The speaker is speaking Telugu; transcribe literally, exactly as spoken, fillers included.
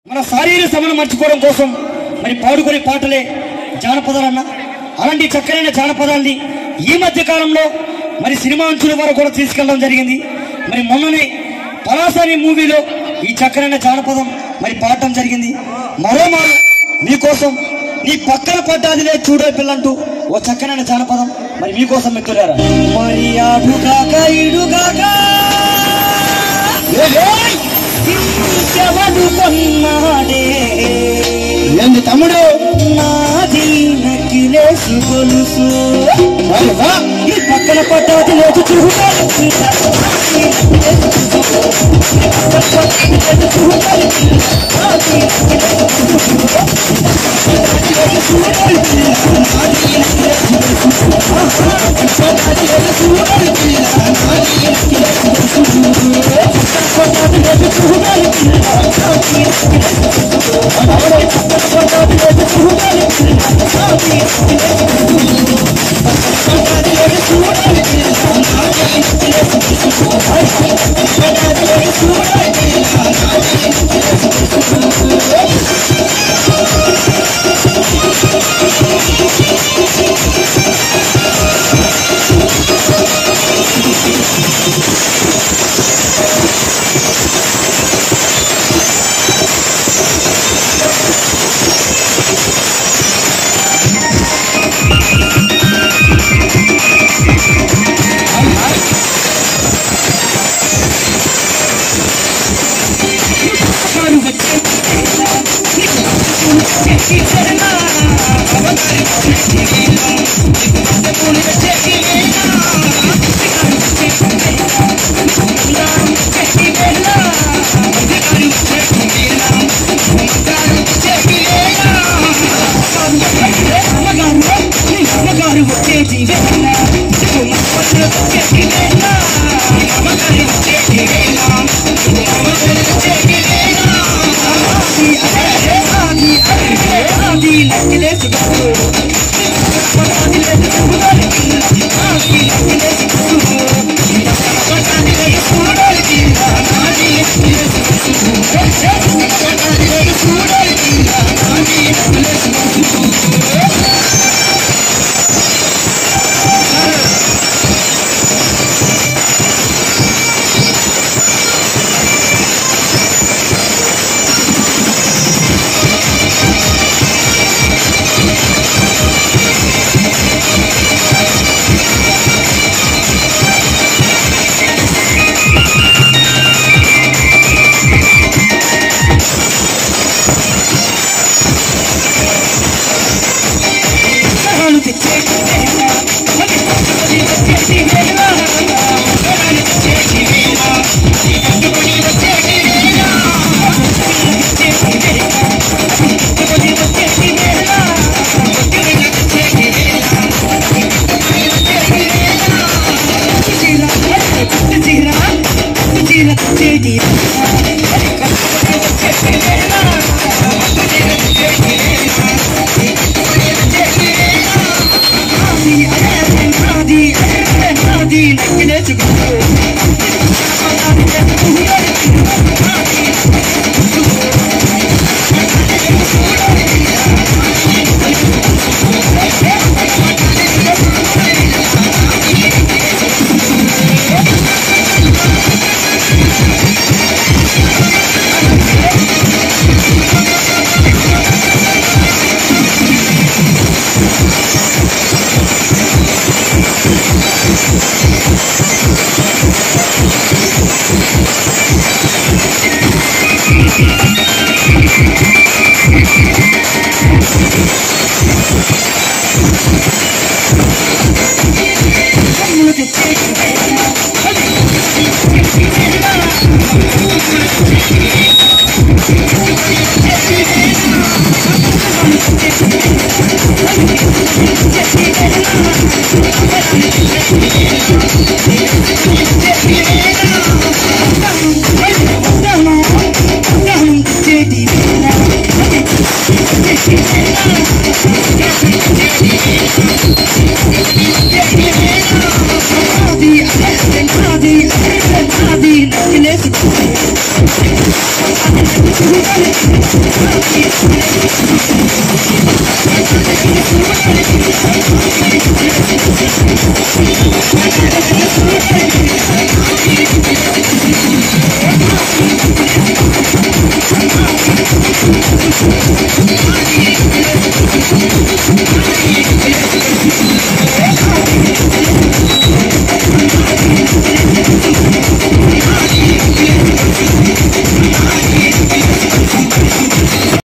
మన శారీరక శ్రమను మర్చిపోవడం కోసం మరి పాడుకునే పాటలే జానపదాలన్న. అలాంటి చక్కనైన జానపదాల్ని ఈ మధ్య కాలంలో మరి సినిమా అంచుల వరకు కూడా తీసుకెళ్ళడం జరిగింది. మరి మొన్ననే పలాసని మూవీలో ఈ చక్కనైన జానపదం మరి పాడటం జరిగింది. మరోమారు మీకోసం నీ పక్కన పడ్డాదిలే చూడే పిల్లంటూ ఓ చక్కనైన జానపదం మరి మీకోసం మిత్రులారా. మరి ఆడుగాక ఇడుగాక ఇంకెవడు కొన్నాడే ఏంది తమ్ముడు నాది నకిలేసు గొలుసు ఈ పక్కన పడ్డాది లేదు చూడాలి Thank you.